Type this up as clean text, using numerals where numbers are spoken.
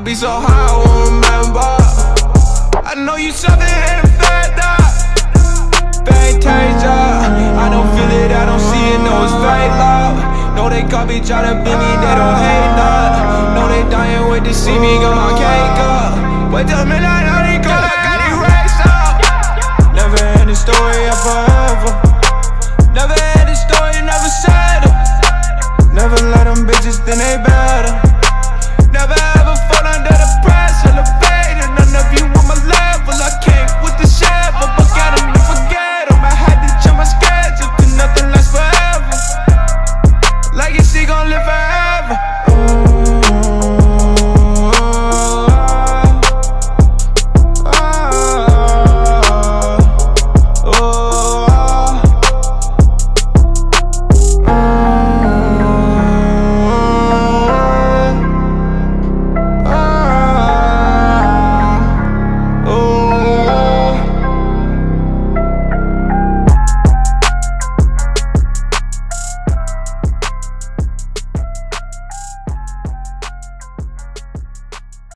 be so high, I won't remember. I know you something and I'm fed up. Fantasia, I don't feel it, I don't see it, no it's fake love. No they copy, try to beat me, they don't hate none. No they dying, wait to see me, got my cake up. Wait till midnight, I ain't got it raised up. Never end the story of forever. Never